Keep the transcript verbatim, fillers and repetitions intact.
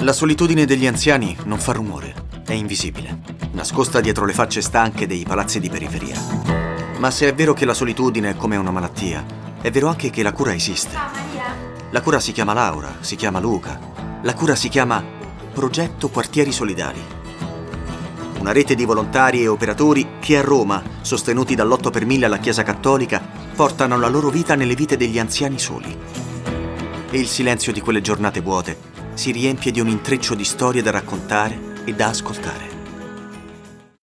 La solitudine degli anziani non fa rumore, è invisibile, nascosta dietro le facce stanche dei palazzi di periferia. Ma se è vero che la solitudine è come una malattia, è vero anche che la cura esiste. La cura si chiama Laura, si chiama Luca. La cura si chiama Progetto Quartieri Solidali. Una rete di volontari e operatori che a Roma, sostenuti dall'otto per mille alla Chiesa Cattolica, portano la loro vita nelle vite degli anziani soli. E il silenzio di quelle giornate vuote si riempie di un intreccio di storie da raccontare e da ascoltare.